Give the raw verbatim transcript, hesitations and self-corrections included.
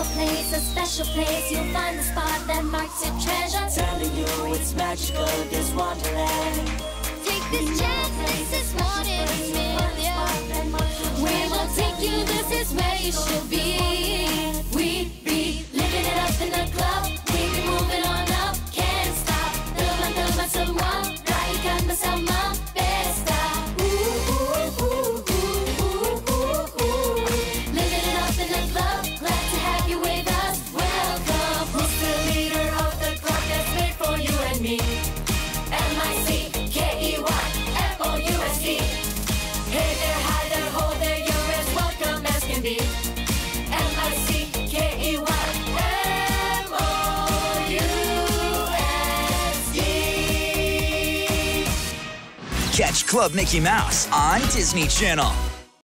place, a special place. You'll find the spot that marks your treasure. Telling you it's magical, this wonderland. Take this chance, this is one in a million. We will take you, this is where you should be. We be living it up in the club. We be moving on up, can't stop. Teman teman semua, raihkan bersama pesta. Ooh, ooh, ooh, ooh, ooh, ooh, ooh. Living it up in the club, glad to have you with us. Welcome. Who's the leader of the club that's made for you and me? M I C K E Y F O U S D. Hey there, hi there, ho there, you're as welcome as can be. M I C K E Y M O U S D. Catch Club Mickey Mouse on Disney Channel.